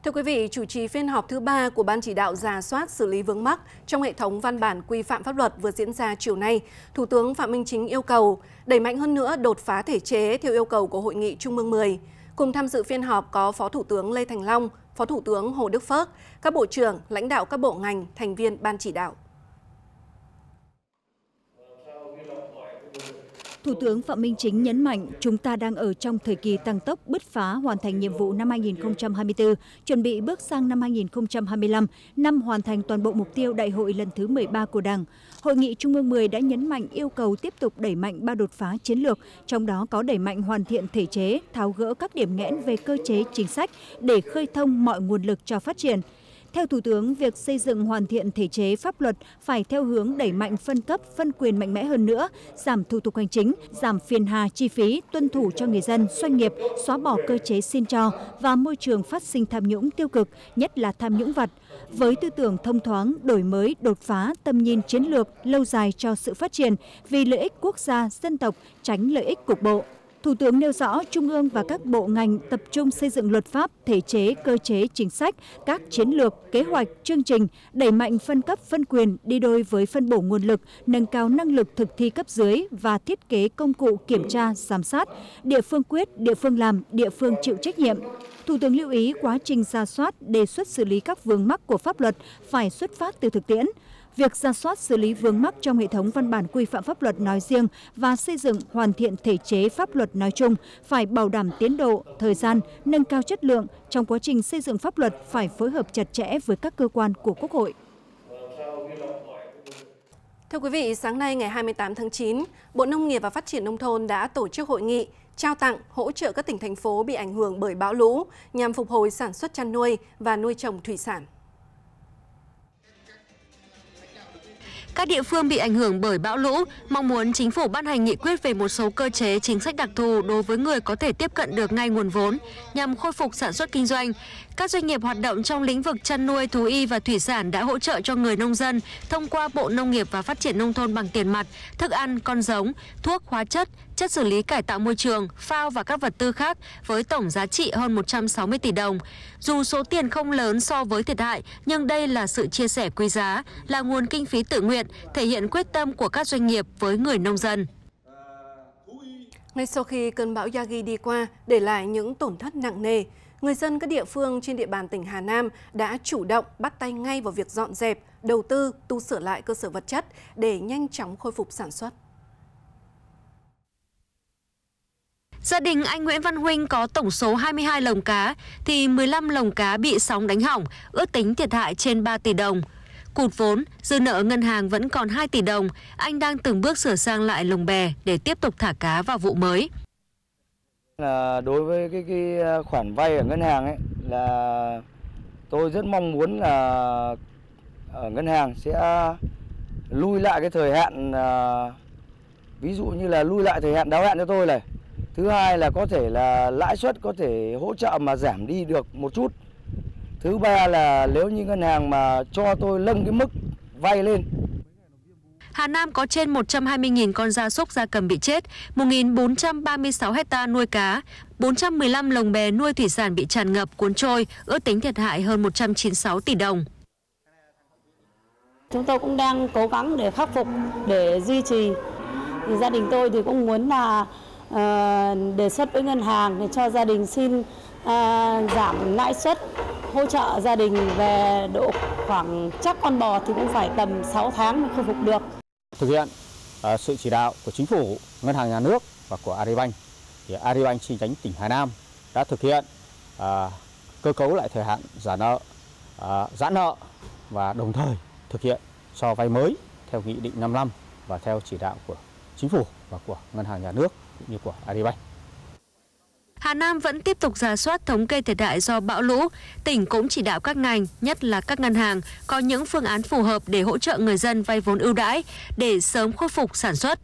Thưa quý vị, chủ trì phiên họp thứ 3 của Ban chỉ đạo rà soát xử lý vướng mắc trong hệ thống văn bản quy phạm pháp luật vừa diễn ra chiều nay, Thủ tướng Phạm Minh Chính yêu cầu đẩy mạnh hơn nữa đột phá thể chế theo yêu cầu của Hội nghị Trung ương 10. Cùng tham dự phiên họp có Phó Thủ tướng Lê Thành Long, Phó Thủ tướng Hồ Đức Phước, các bộ trưởng, lãnh đạo các bộ ngành, thành viên Ban chỉ đạo. Thủ tướng Phạm Minh Chính nhấn mạnh chúng ta đang ở trong thời kỳ tăng tốc bứt phá hoàn thành nhiệm vụ năm 2024, chuẩn bị bước sang năm 2025, năm hoàn thành toàn bộ mục tiêu đại hội lần thứ 13 của Đảng. Hội nghị Trung ương 10 đã nhấn mạnh yêu cầu tiếp tục đẩy mạnh 3 đột phá chiến lược, trong đó có đẩy mạnh hoàn thiện thể chế, tháo gỡ các điểm nghẽn về cơ chế chính sách để khơi thông mọi nguồn lực cho phát triển. Theo Thủ tướng, việc xây dựng hoàn thiện thể chế pháp luật phải theo hướng đẩy mạnh phân cấp, phân quyền mạnh mẽ hơn nữa, giảm thủ tục hành chính, giảm phiền hà chi phí, tuân thủ cho người dân, doanh nghiệp, xóa bỏ cơ chế xin cho và môi trường phát sinh tham nhũng tiêu cực, nhất là tham nhũng vặt. Với tư tưởng thông thoáng, đổi mới, đột phá, tầm nhìn chiến lược, lâu dài cho sự phát triển, vì lợi ích quốc gia, dân tộc, tránh lợi ích cục bộ. Thủ tướng nêu rõ Trung ương và các bộ ngành tập trung xây dựng luật pháp, thể chế, cơ chế, chính sách, các chiến lược, kế hoạch, chương trình, đẩy mạnh phân cấp phân quyền đi đôi với phân bổ nguồn lực, nâng cao năng lực thực thi cấp dưới và thiết kế công cụ kiểm tra, giám sát, địa phương quyết, địa phương làm, địa phương chịu trách nhiệm. Thủ tướng lưu ý quá trình rà soát, đề xuất xử lý các vướng mắc của pháp luật phải xuất phát từ thực tiễn. Việc rà soát xử lý vướng mắc trong hệ thống văn bản quy phạm pháp luật nói riêng và xây dựng hoàn thiện thể chế pháp luật nói chung phải bảo đảm tiến độ, thời gian, nâng cao chất lượng. Trong quá trình xây dựng pháp luật phải phối hợp chặt chẽ với các cơ quan của Quốc hội. Thưa quý vị, sáng nay ngày 28 tháng 9, Bộ Nông nghiệp và Phát triển Nông thôn đã tổ chức hội nghị trao tặng hỗ trợ các tỉnh thành phố bị ảnh hưởng bởi bão lũ nhằm phục hồi sản xuất chăn nuôi và nuôi trồng thủy sản. Các địa phương bị ảnh hưởng bởi bão lũ mong muốn chính phủ ban hành nghị quyết về một số cơ chế chính sách đặc thù đối với người có thể tiếp cận được ngay nguồn vốn nhằm khôi phục sản xuất kinh doanh. Các doanh nghiệp hoạt động trong lĩnh vực chăn nuôi, thú y và thủy sản đã hỗ trợ cho người nông dân thông qua Bộ Nông nghiệp và Phát triển Nông thôn bằng tiền mặt, thức ăn, con giống, thuốc, hóa chất, chất xử lý cải tạo môi trường, phao và các vật tư khác với tổng giá trị hơn 160 tỷ đồng. Dù số tiền không lớn so với thiệt hại, nhưng đây là sự chia sẻ quý giá, là nguồn kinh phí tự nguyện, thể hiện quyết tâm của các doanh nghiệp với người nông dân. Ngay sau khi cơn bão Yagi đi qua, để lại những tổn thất nặng nề, người dân các địa phương trên địa bàn tỉnh Hà Nam đã chủ động bắt tay ngay vào việc dọn dẹp, đầu tư, tu sửa lại cơ sở vật chất để nhanh chóng khôi phục sản xuất. Gia đình anh Nguyễn Văn Huynh có tổng số 22 lồng cá, thì 15 lồng cá bị sóng đánh hỏng, ước tính thiệt hại trên 3 tỷ đồng. Cụt vốn, dư nợ ngân hàng vẫn còn 2 tỷ đồng, anh đang từng bước sửa sang lại lồng bè để tiếp tục thả cá vào vụ mới. Đối với cái khoản vay ở ngân hàng ấy, là tôi rất mong muốn là ở ngân hàng sẽ lui lại cái thời hạn, ví dụ như là lui lại thời hạn đáo hạn cho tôi này. Thứ hai là có thể là lãi suất có thể hỗ trợ mà giảm đi được một chút. Thứ ba là nếu như ngân hàng mà cho tôi nâng cái mức vay lên. Hà Nam có trên 120.000 con gia súc gia cầm bị chết, 1.436 hectare nuôi cá, 415 lồng bè nuôi thủy sản bị tràn ngập cuốn trôi, ước tính thiệt hại hơn 196 tỷ đồng. Chúng tôi cũng đang cố gắng để khắc phục, để duy trì. Gia đình tôi thì cũng muốn là đề xuất với ngân hàng để cho gia đình xin giảm lãi suất, hỗ trợ gia đình về độ khoảng chắc con bò thì cũng phải tầm 6 tháng mới khôi phục được. Thực hiện sự chỉ đạo của Chính phủ, Ngân hàng Nhà nước và của Agribank, thì Agribank chi nhánh tỉnh Hà Nam đã thực hiện cơ cấu lại thời hạn trả nợ, giãn nợ và đồng thời thực hiện cho vay mới theo Nghị định 55 và theo chỉ đạo của Chính phủ và của Ngân hàng Nhà nước cũng như của Agribank. Hà Nam vẫn tiếp tục rà soát thống kê thiệt hại do bão lũ. Tỉnh cũng chỉ đạo các ngành, nhất là các ngân hàng, có những phương án phù hợp để hỗ trợ người dân vay vốn ưu đãi để sớm khôi phục sản xuất.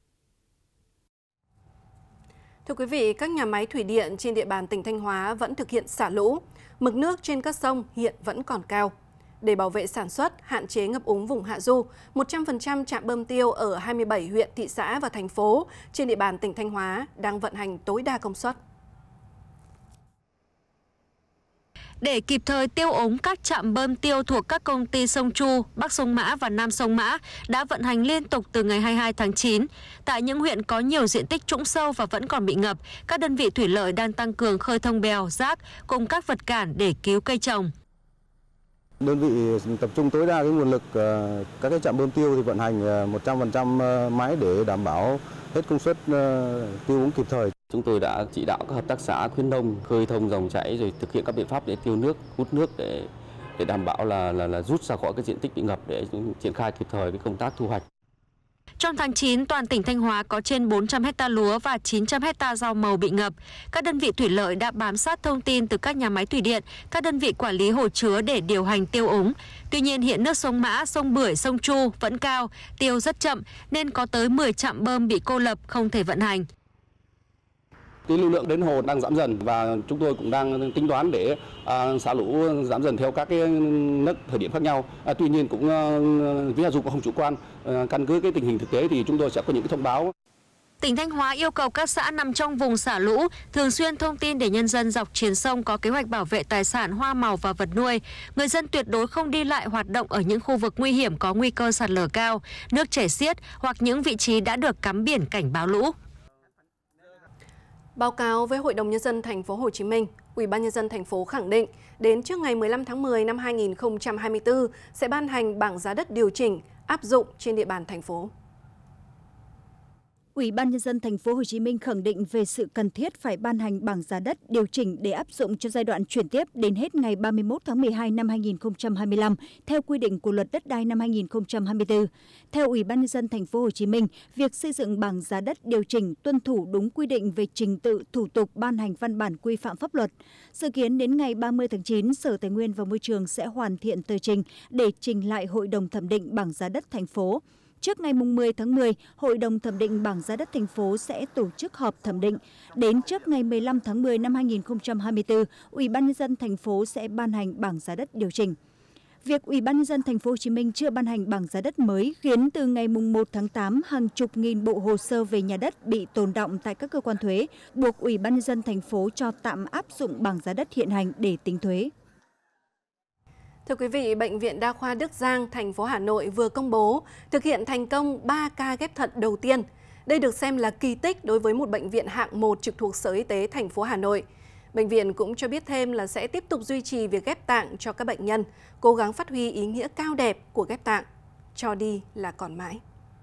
Thưa quý vị, các nhà máy thủy điện trên địa bàn tỉnh Thanh Hóa vẫn thực hiện xả lũ. Mực nước trên các sông hiện vẫn còn cao. Để bảo vệ sản xuất, hạn chế ngập úng vùng hạ du, 100% trạm bơm tiêu ở 27 huyện, thị xã và thành phố trên địa bàn tỉnh Thanh Hóa đang vận hành tối đa công suất. Để kịp thời tiêu ống, các trạm bơm tiêu thuộc các công ty sông Chu, Bắc Sông Mã và Nam Sông Mã đã vận hành liên tục từ ngày 22 tháng 9. Tại những huyện có nhiều diện tích trũng sâu và vẫn còn bị ngập, các đơn vị thủy lợi đang tăng cường khơi thông bèo, rác cùng các vật cản để cứu cây trồng. Đơn vị tập trung tối đa cái nguồn lực, các cái trạm bơm tiêu thì vận hành 100% máy để đảm bảo hết công suất tiêu úng kịp thời. Chúng tôi đã chỉ đạo các hợp tác xã khuyến nông khơi thông dòng chảy rồi thực hiện các biện pháp để tiêu nước, hút nước để đảm bảo là rút ra khỏi cái diện tích bị ngập để triển khai kịp thời cái công tác thu hoạch. Trong tháng 9, toàn tỉnh Thanh Hóa có trên 400 hecta lúa và 900 hecta rau màu bị ngập. Các đơn vị thủy lợi đã bám sát thông tin từ các nhà máy thủy điện, các đơn vị quản lý hồ chứa để điều hành tiêu úng. Tuy nhiên, hiện nước sông Mã, sông Bưởi, sông Chu vẫn cao, tiêu rất chậm nên có tới 10 trạm bơm bị cô lập không thể vận hành. Cái lưu lượng đến hồ đang giảm dần và chúng tôi cũng đang tính toán để xả lũ giảm dần theo các cái nấc thời điểm khác nhau. Tuy nhiên cũng ví dụ cũng không chủ quan, căn cứ cái tình hình thực tế thì chúng tôi sẽ có những cái thông báo. Tỉnh Thanh Hóa yêu cầu các xã nằm trong vùng xả lũ thường xuyên thông tin để nhân dân dọc triền sông có kế hoạch bảo vệ tài sản, hoa màu và vật nuôi. Người dân tuyệt đối không đi lại hoạt động ở những khu vực nguy hiểm có nguy cơ sạt lở cao, nước chảy xiết hoặc những vị trí đã được cắm biển cảnh báo lũ. Báo cáo với Hội đồng Nhân dân Thành phố Hồ Chí Minh, Ủy ban Nhân dân thành phố khẳng định đến trước ngày 15 tháng 10 năm 2024 sẽ ban hành bảng giá đất điều chỉnh áp dụng trên địa bàn thành phố. Ủy ban Nhân dân Thành phố Hồ Chí Minh khẳng định về sự cần thiết phải ban hành bảng giá đất điều chỉnh để áp dụng cho giai đoạn chuyển tiếp đến hết ngày 31 tháng 12 năm 2025 theo quy định của Luật Đất đai năm 2024. Theo Ủy ban Nhân dân Thành phố Hồ Chí Minh, việc xây dựng bảng giá đất điều chỉnh tuân thủ đúng quy định về trình tự, thủ tục ban hành văn bản quy phạm pháp luật. Dự kiến đến ngày 30 tháng 9, Sở Tài nguyên và Môi trường sẽ hoàn thiện tờ trình để trình lại Hội đồng thẩm định bảng giá đất thành phố. Trước ngày 10 tháng 10, Hội đồng thẩm định bảng giá đất thành phố sẽ tổ chức họp thẩm định. Đến trước ngày 15 tháng 10 năm 2024, Ủy ban Nhân dân thành phố sẽ ban hành bảng giá đất điều chỉnh. Việc Ủy ban Nhân dân Thành phố Hồ Chí Minh chưa ban hành bảng giá đất mới khiến từ ngày 1 tháng 8 hàng chục nghìn bộ hồ sơ về nhà đất bị tồn đọng tại các cơ quan thuế, buộc Ủy ban Nhân dân thành phố cho tạm áp dụng bảng giá đất hiện hành để tính thuế. Thưa quý vị, Bệnh viện Đa khoa Đức Giang, thành phố Hà Nội vừa công bố thực hiện thành công 3 ca ghép thận đầu tiên. Đây được xem là kỳ tích đối với một bệnh viện hạng 1 trực thuộc Sở Y tế thành phố Hà Nội. Bệnh viện cũng cho biết thêm là sẽ tiếp tục duy trì việc ghép tạng cho các bệnh nhân, cố gắng phát huy ý nghĩa cao đẹp của ghép tạng, cho đi là còn mãi.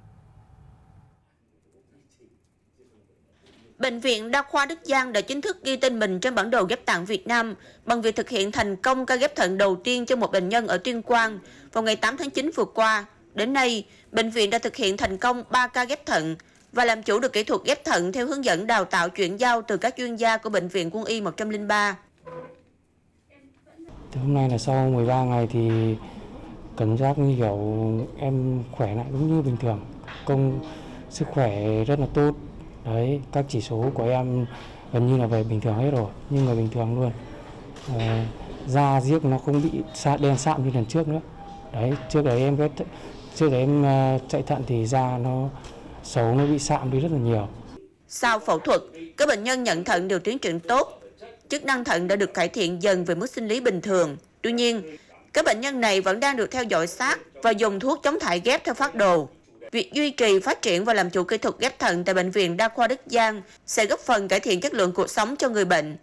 Bệnh viện Đa khoa Đức Giang đã chính thức ghi tên mình trên bản đồ ghép tạng Việt Nam bằng việc thực hiện thành công ca ghép thận đầu tiên cho một bệnh nhân ở Tuyên Quang vào ngày 8 tháng 9 vừa qua. Đến nay, bệnh viện đã thực hiện thành công 3 ca ghép thận và làm chủ được kỹ thuật ghép thận theo hướng dẫn đào tạo chuyển giao từ các chuyên gia của Bệnh viện Quân y 103. Hôm nay là sau 13 ngày thì cảm giác như kiểu em khỏe lại đúng như bình thường, sức khỏe rất là tốt. Đấy, các chỉ số của em gần như là về bình thường hết rồi, như người bình thường luôn. Da giếc nó không bị đen sạm như lần trước nữa. Đấy, trước đấy em chạy thận thì da nó xấu, nó bị sạm đi rất là nhiều. Sau phẫu thuật, các bệnh nhân nhận thận đều tiến triển tốt. Chức năng thận đã được cải thiện dần về mức sinh lý bình thường. Tuy nhiên, các bệnh nhân này vẫn đang được theo dõi sát và dùng thuốc chống thải ghép theo phác đồ. Việc duy trì, phát triển và làm chủ kỹ thuật ghép thận tại Bệnh viện Đa khoa Đức Giang sẽ góp phần cải thiện chất lượng cuộc sống cho người bệnh.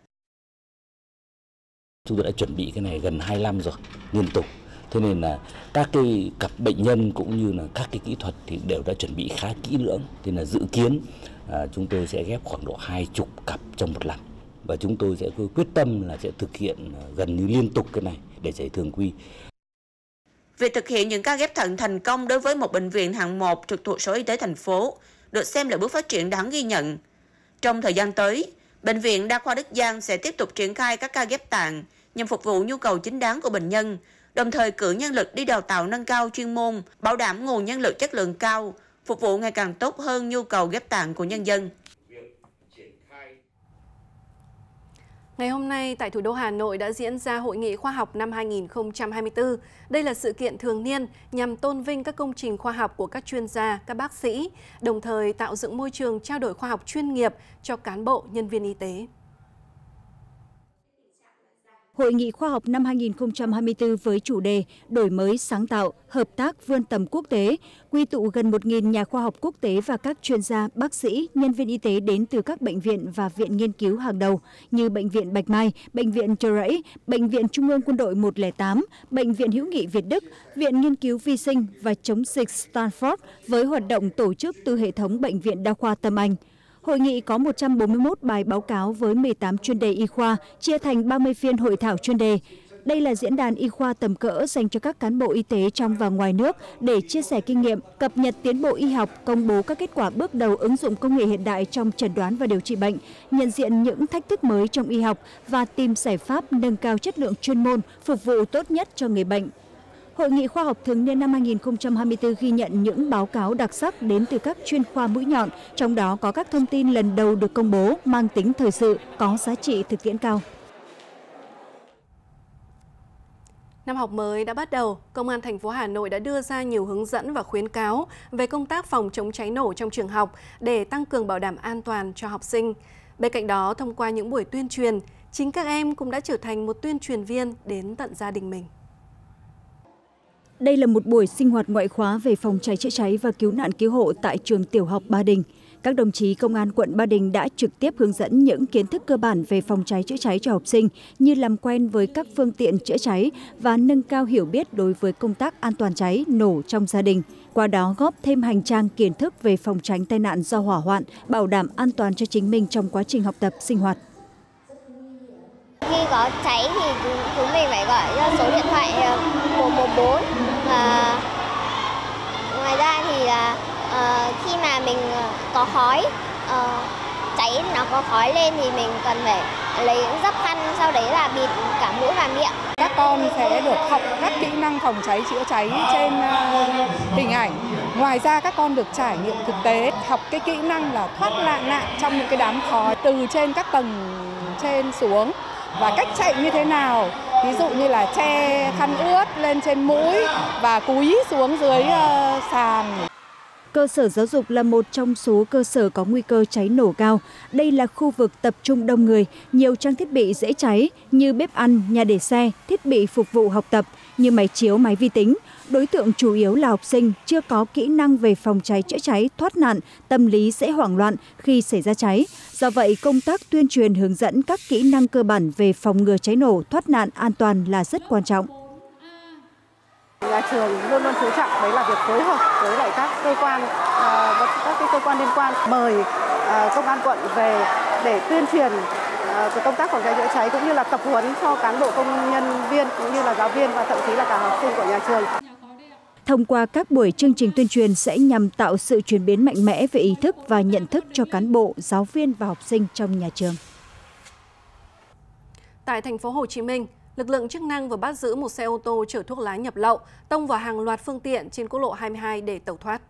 Chúng tôi đã chuẩn bị cái này gần 2 năm rồi, liên tục. Thế nên là các cái cặp bệnh nhân cũng như là các cái kỹ thuật thì đều đã chuẩn bị khá kỹ lưỡng. Thế là dự kiến chúng tôi sẽ ghép khoảng độ 20 cặp trong một lần. Và chúng tôi sẽ quyết tâm là sẽ thực hiện gần như liên tục cái này để chạy thường quy. Việc thực hiện những ca ghép thận thành công đối với một bệnh viện hạng 1 trực thuộc Sở Y tế thành phố được xem là bước phát triển đáng ghi nhận. Trong thời gian tới, Bệnh viện Đa khoa Đức Giang sẽ tiếp tục triển khai các ca ghép tạng nhằm phục vụ nhu cầu chính đáng của bệnh nhân, đồng thời cử nhân lực đi đào tạo nâng cao chuyên môn, bảo đảm nguồn nhân lực chất lượng cao, phục vụ ngày càng tốt hơn nhu cầu ghép tạng của nhân dân. Ngày hôm nay, tại thủ đô Hà Nội đã diễn ra Hội nghị khoa học năm 2024. Đây là sự kiện thường niên nhằm tôn vinh các công trình khoa học của các chuyên gia, các bác sĩ, đồng thời tạo dựng môi trường trao đổi khoa học chuyên nghiệp cho cán bộ, nhân viên y tế. Hội nghị khoa học năm 2024 với chủ đề Đổi mới sáng tạo, hợp tác vươn tầm quốc tế, quy tụ gần 1.000 nhà khoa học quốc tế và các chuyên gia, bác sĩ, nhân viên y tế đến từ các bệnh viện và viện nghiên cứu hàng đầu như Bệnh viện Bạch Mai, Bệnh viện Chợ Rẫy, Bệnh viện Trung ương Quân đội 108, Bệnh viện Hữu nghị Việt Đức, Viện Nghiên cứu Vi sinh và Chống dịch Stanford với hoạt động tổ chức từ hệ thống Bệnh viện Đa khoa Tâm Anh. Hội nghị có 141 bài báo cáo với 18 chuyên đề y khoa, chia thành 30 phiên hội thảo chuyên đề. Đây là diễn đàn y khoa tầm cỡ dành cho các cán bộ y tế trong và ngoài nước để chia sẻ kinh nghiệm, cập nhật tiến bộ y học, công bố các kết quả bước đầu ứng dụng công nghệ hiện đại trong chẩn đoán và điều trị bệnh, nhận diện những thách thức mới trong y học và tìm giải pháp nâng cao chất lượng chuyên môn, phục vụ tốt nhất cho người bệnh. Hội nghị khoa học thường niên năm 2024 ghi nhận những báo cáo đặc sắc đến từ các chuyên khoa mũi nhọn, trong đó có các thông tin lần đầu được công bố mang tính thời sự, có giá trị thực tiễn cao. Năm học mới đã bắt đầu, Công an thành phố Hà Nội đã đưa ra nhiều hướng dẫn và khuyến cáo về công tác phòng chống cháy nổ trong trường học để tăng cường bảo đảm an toàn cho học sinh. Bên cạnh đó, thông qua những buổi tuyên truyền, chính các em cũng đã trở thành một tuyên truyền viên đến tận gia đình mình. Đây là một buổi sinh hoạt ngoại khóa về phòng cháy chữa cháy và cứu nạn cứu hộ tại trường tiểu học Ba Đình. Các đồng chí công an quận Ba Đình đã trực tiếp hướng dẫn những kiến thức cơ bản về phòng cháy chữa cháy cho học sinh như làm quen với các phương tiện chữa cháy và nâng cao hiểu biết đối với công tác an toàn cháy nổ trong gia đình. Qua đó góp thêm hành trang kiến thức về phòng tránh tai nạn do hỏa hoạn, bảo đảm an toàn cho chính mình trong quá trình học tập, sinh hoạt. Khi có cháy thì chúng mình phải gọi ra số điện thoại 114. Ngoài ra thì khi mà mình có khói, cháy nó có khói lên thì mình cần phải lấy dấp khăn, sau đấy là bịt cả mũi và miệng. Các con sẽ được học các kỹ năng phòng cháy chữa cháy trên hình ảnh. Ngoài ra các con được trải nghiệm thực tế, học cái kỹ năng là thoát nạn trong những cái đám khói từ trên các tầng trên xuống và cách chạy như thế nào. Ví dụ như là che khăn ướt lên trên mũi và cúi xuống dưới sàn. Cơ sở giáo dục là một trong số cơ sở có nguy cơ cháy nổ cao. Đây là khu vực tập trung đông người, nhiều trang thiết bị dễ cháy như bếp ăn, nhà để xe, thiết bị phục vụ học tập như máy chiếu, máy vi tính. Đối tượng chủ yếu là học sinh chưa có kỹ năng về phòng cháy chữa cháy, thoát nạn, tâm lý dễ hoảng loạn khi xảy ra cháy. Do vậy, công tác tuyên truyền hướng dẫn các kỹ năng cơ bản về phòng ngừa cháy nổ, thoát nạn an toàn là rất quan trọng. Nhà trường luôn luôn chú trọng đấy là việc phối hợp với lại các cơ quan, cơ quan liên quan, mời công an quận về để tuyên truyền công tác phòng cháy chữa cháy cũng như là tập huấn cho cán bộ công nhân viên cũng như là giáo viên và thậm chí là cả học sinh của nhà trường. Thông qua các buổi chương trình tuyên truyền sẽ nhằm tạo sự chuyển biến mạnh mẽ về ý thức và nhận thức cho cán bộ, giáo viên và học sinh trong nhà trường. Tại thành phố Hồ Chí Minh, lực lượng chức năng vừa bắt giữ một xe ô tô chở thuốc lá nhập lậu, tông vào hàng loạt phương tiện trên quốc lộ 22 để tẩu thoát.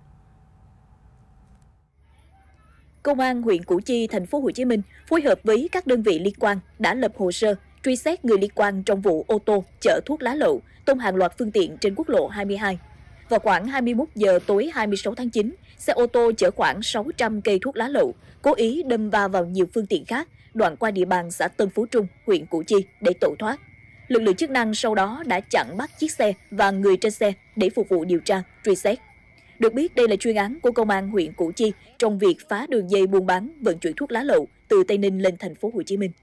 Công an huyện Củ Chi, thành phố Hồ Chí Minh phối hợp với các đơn vị liên quan đã lập hồ sơ truy xét người liên quan trong vụ ô tô chở thuốc lá lậu tông hàng loạt phương tiện trên quốc lộ 22. Vào khoảng 21 giờ tối 26 tháng 9, xe ô tô chở khoảng 600 cây thuốc lá lậu cố ý đâm va vào nhiều phương tiện khác đoạn qua địa bàn xã Tân Phú Trung, huyện Củ Chi để tẩu thoát. Lực lượng chức năng sau đó đã chặn bắt chiếc xe và người trên xe để phục vụ điều tra, truy xét. Được biết đây là chuyên án của Công an huyện Củ Chi trong việc phá đường dây buôn bán vận chuyển thuốc lá lậu từ Tây Ninh lên thành phố Hồ Chí Minh.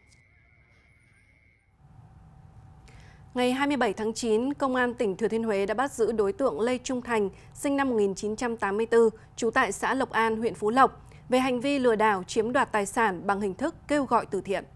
Ngày 27 tháng 9, Công an tỉnh Thừa Thiên Huế đã bắt giữ đối tượng Lê Trung Thành, sinh năm 1984, trú tại xã Lộc An, huyện Phú Lộc, về hành vi lừa đảo chiếm đoạt tài sản bằng hình thức kêu gọi từ thiện.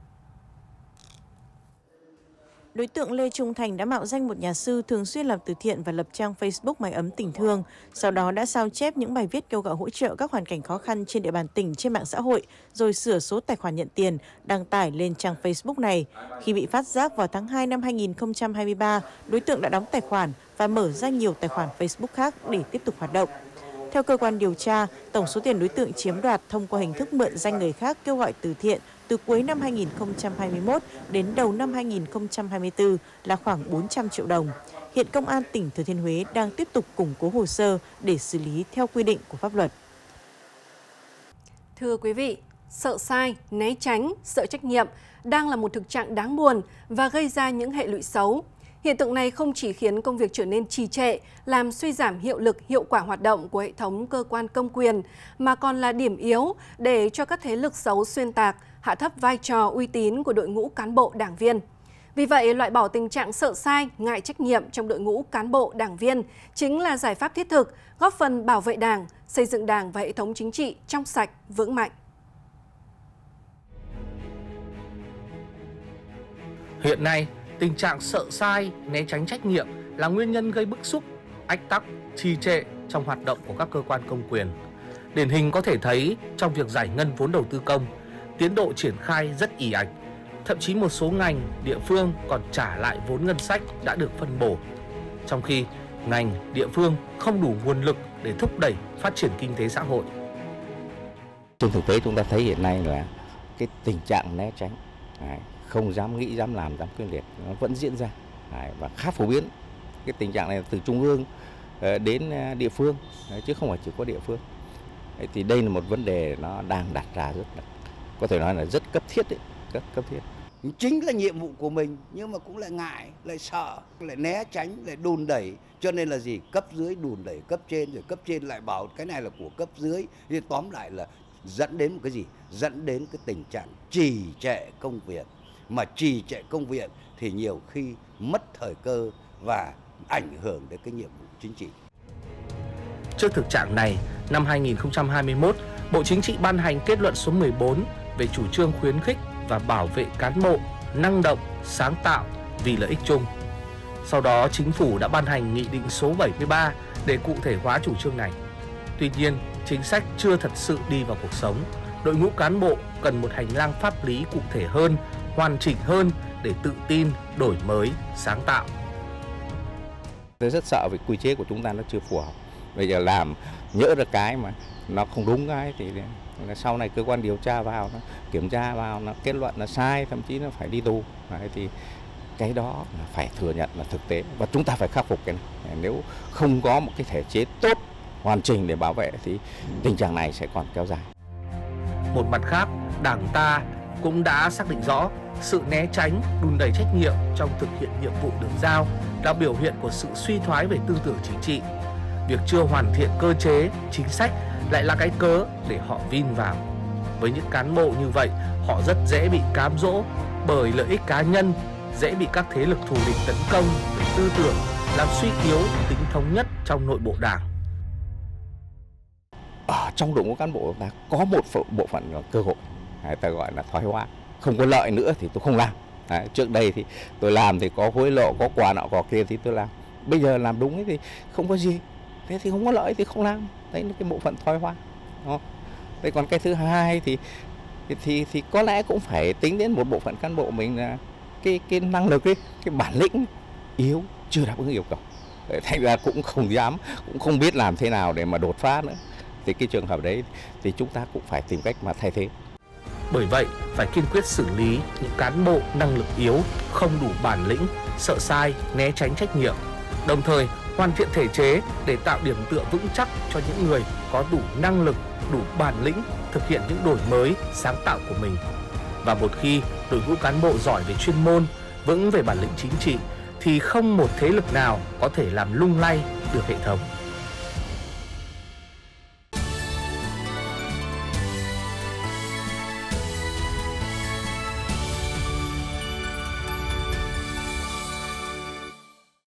Đối tượng Lê Trung Thành đã mạo danh một nhà sư thường xuyên làm từ thiện và lập trang Facebook Mái ấm tình thương. Sau đó đã sao chép những bài viết kêu gọi hỗ trợ các hoàn cảnh khó khăn trên địa bàn tỉnh trên mạng xã hội, rồi sửa số tài khoản nhận tiền, đăng tải lên trang Facebook này. Khi bị phát giác vào tháng 2 năm 2023, đối tượng đã đóng tài khoản và mở ra nhiều tài khoản Facebook khác để tiếp tục hoạt động. Theo cơ quan điều tra, tổng số tiền đối tượng chiếm đoạt thông qua hình thức mượn danh người khác kêu gọi từ thiện từ cuối năm 2021 đến đầu năm 2024 là khoảng 400 triệu đồng. Hiện Công an tỉnh Thừa Thiên Huế đang tiếp tục củng cố hồ sơ để xử lý theo quy định của pháp luật. Thưa quý vị, sợ sai, né tránh, sợ trách nhiệm đang là một thực trạng đáng buồn và gây ra những hệ lụy xấu. Hiện tượng này không chỉ khiến công việc trở nên trì trệ, làm suy giảm hiệu lực, hiệu quả hoạt động của hệ thống cơ quan công quyền, mà còn là điểm yếu để cho các thế lực xấu xuyên tạc, hạ thấp vai trò uy tín của đội ngũ cán bộ đảng viên. Vì vậy, loại bỏ tình trạng sợ sai, ngại trách nhiệm trong đội ngũ cán bộ đảng viên chính là giải pháp thiết thực, góp phần bảo vệ Đảng, xây dựng Đảng và hệ thống chính trị trong sạch, vững mạnh. Hiện nay, tình trạng sợ sai, né tránh trách nhiệm là nguyên nhân gây bức xúc, ách tắc, trì trệ trong hoạt động của các cơ quan công quyền. Điển hình có thể thấy trong việc giải ngân vốn đầu tư công, tiến độ triển khai rất ì ạch. Thậm chí một số ngành, địa phương còn trả lại vốn ngân sách đã được phân bổ. Trong khi ngành, địa phương không đủ nguồn lực để thúc đẩy phát triển kinh tế xã hội. Trên thực tế chúng ta thấy hiện nay là cái tình trạng né tránh, không dám nghĩ, dám làm, dám quyết liệt nó vẫn diễn ra và khá phổ biến. Cái tình trạng này từ trung ương đến địa phương chứ không phải chỉ có địa phương. Thì đây là một vấn đề nó đang đặt ra có thể nói là rất cấp thiết đấy, rất cấp thiết. Chính là nhiệm vụ của mình nhưng mà cũng lại ngại, lại sợ, lại né tránh, lại đùn đẩy. Cho nên là gì? Cấp dưới đùn đẩy cấp trên, rồi cấp trên lại bảo cái này là của cấp dưới. Thì tóm lại là dẫn đến một cái gì? Dẫn đến cái tình trạng trì trệ công việc. Mà trì trệ công việc thì nhiều khi mất thời cơ và ảnh hưởng đến cái nhiệm vụ chính trị. Trước thực trạng này, năm 2021, Bộ Chính trị ban hành kết luận số 14 về chủ trương khuyến khích và bảo vệ cán bộ năng động, sáng tạo vì lợi ích chung. Sau đó, Chính phủ đã ban hành Nghị định số 73 để cụ thể hóa chủ trương này. Tuy nhiên, chính sách chưa thật sự đi vào cuộc sống. Đội ngũ cán bộ cần một hành lang pháp lý cụ thể hơn, hoàn chỉnh hơn để tự tin, đổi mới, sáng tạo. Tôi rất sợ vì quy chế của chúng ta nó chưa phù hợp. Bây giờ làm nhỡ được cái mà nó không đúng cái thì sau này cơ quan điều tra vào, nó kiểm tra vào, nó kết luận là sai, thậm chí nó phải đi tù. Thì cái đó là phải thừa nhận là thực tế và chúng ta phải khắc phục cái này. Nếu không có một cái thể chế tốt, hoàn chỉnh để bảo vệ thì tình trạng này sẽ còn kéo dài. Một mặt khác, Đảng ta cũng đã xác định rõ sự né tránh, đùn đẩy trách nhiệm trong thực hiện nhiệm vụ được giao là biểu hiện của sự suy thoái về tư tưởng chính trị. Việc chưa hoàn thiện cơ chế, chính sách lại là cái cớ để họ vin vào. Với những cán bộ như vậy, họ rất dễ bị cám dỗ bởi lợi ích cá nhân, dễ bị các thế lực thù địch tấn công về tư tưởng, làm suy yếu tính thống nhất trong nội bộ Đảng. Ở trong đội ngũ cán bộ ta có một bộ phận cơ hội, ta gọi là thoái hóa. Không có lợi nữa thì tôi không làm. Trước đây thì tôi làm thì có hối lộ, có quà nọ có kia thì tôi làm. Bây giờ làm đúng thì không có gì. Thế thì không có lợi thì không làm. Đấy là cái bộ phận thoái hóa. Thế còn cái thứ hai thì có lẽ cũng phải tính đến một bộ phận cán bộ mình là cái năng lực, cái bản lĩnh yếu, chưa đáp ứng yêu cầu. Thành ra cũng không dám, cũng không biết làm thế nào để mà đột phá nữa. Thì cái trường hợp đấy thì chúng ta cũng phải tìm cách mà thay thế. Bởi vậy, phải kiên quyết xử lý những cán bộ năng lực yếu, không đủ bản lĩnh, sợ sai, né tránh trách nhiệm. Đồng thời, hoàn thiện thể chế để tạo điểm tựa vững chắc cho những người có đủ năng lực, đủ bản lĩnh thực hiện những đổi mới, sáng tạo của mình. Và một khi đội ngũ cán bộ giỏi về chuyên môn, vững về bản lĩnh chính trị thì không một thế lực nào có thể làm lung lay được hệ thống.